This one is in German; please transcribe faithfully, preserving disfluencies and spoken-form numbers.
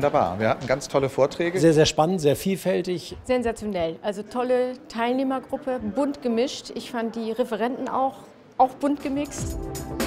wunderbar. Wir hatten ganz tolle Vorträge. Sehr, sehr spannend, sehr vielfältig. Sensationell. Also tolle Teilnehmergruppe, bunt gemischt. Ich fand die Referenten auch, auch bunt gemixt.